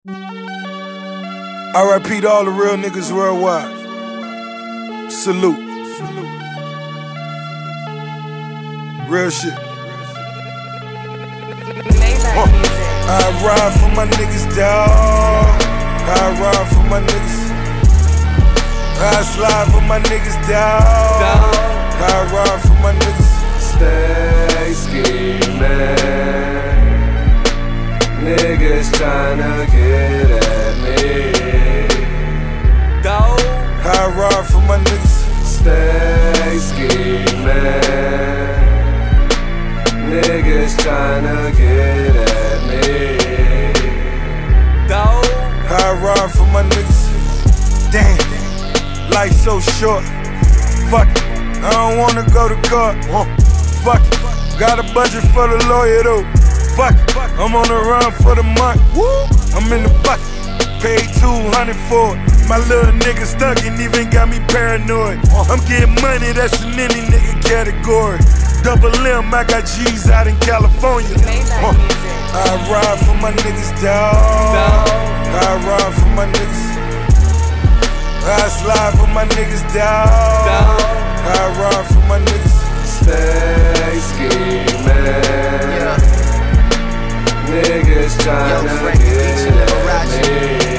R.I.P. to all the real niggas worldwide. Salute. Real shit. I ride for my niggas, dawg. I ride for my niggas. I slide for my niggas, dawg. I ride for my niggas. Stay scheming. Niggas tryna get at me. I ride for my niggas. Stay scheming. Niggas tryna get at me. I ride for my niggas. Damn, life so short. Fuck it, I don't wanna go to court. Fuck it, got a budget for the lawyer though. Fuck it, I'm on the run for the month. I'm in the bucket, paid 200 for it. My little nigga stuck and even got me paranoid. I'm getting money, that's in any nigga category. Double M, I got G's out in California. I ride for my niggas, dawg. I ride for my niggas. I slide for my niggas, dawg. I ride for my niggas. Stay scheming. Niggas tryna get at me.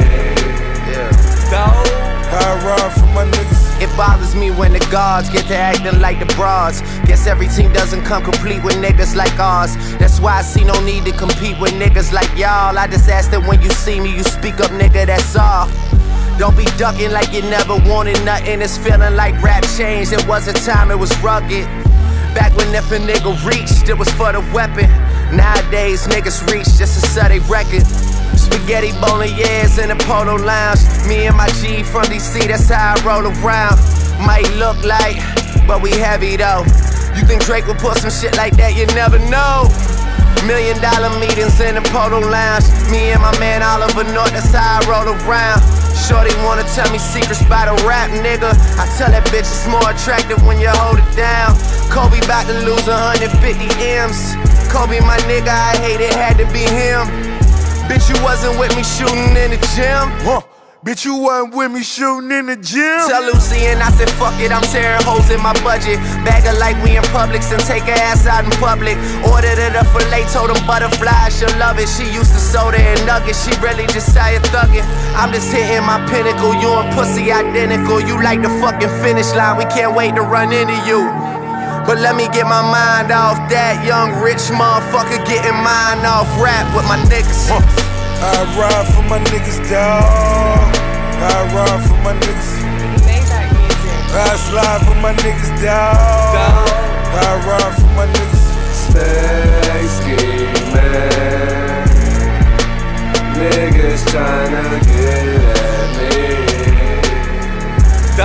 I ride for my niggas. It bothers me when the gods get to acting like the bras. Guess every team doesn't come complete with niggas like ours. That's why I see no need to compete with niggas like y'all. I just ask that when you see me, you speak up, nigga, that's all. Don't be ducking like you never wanted nothing. It's feeling like rap changed. There was a time it was rugged. Back when if a nigga reached, it was for the weapon. Nowadays, niggas reach just to sell they record. Spaghetti bolognese in the Polo Lounge. Me and my G from DC, that's how I roll around. Might look like, but we heavy though. You think Drake would put some shit like that? You never know. $1 million meetings in the Polo Lounge. Me and my man Oliver North, that's how I roll around. Shorty wanna tell me secrets by the rap, nigga. I tell that bitch it's more attractive when you hold it down. Kobe bout to lose 150 M's. Kobe my nigga, I hate it, had to be him. Bitch, you wasn't with me shooting in the gym. Bitch, you wasn't with me shooting in the gym. Tell Lucy and I said fuck it, I'm tearing holes in my budget. Bag her like we in Publix and take her ass out in public. Ordered her the filet, told them butterfly, she'll love it. She used to soda and nuggets, she really just started thugging. I'm just hitting my pinnacle, you and pussy identical. You like the fucking finish line, we can't wait to run into you. But let me get my mind off that young rich motherfucker getting mine off rap with my niggas. I ride for my niggas, dawg. I ride for my niggas. I slide for my niggas, dawg. I ride for my niggas. Stay scheming. Niggas tryna get at me.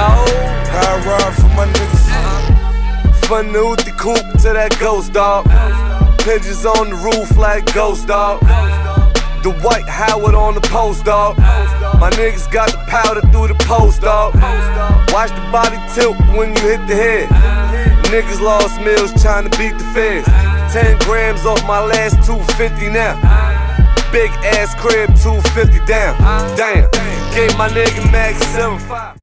I ride for my niggas. From the Uti coupe to that ghost dog. Pigeons on the roof like ghost dog. The white Howard on the post dog. My niggas got the powder through the post dog. Watch the body tilt when you hit the head. Niggas lost meals trying to beat the feds. 10 grams off my last 250 now. Big ass crib 250 down. Damn, gave my nigga Max 7.5.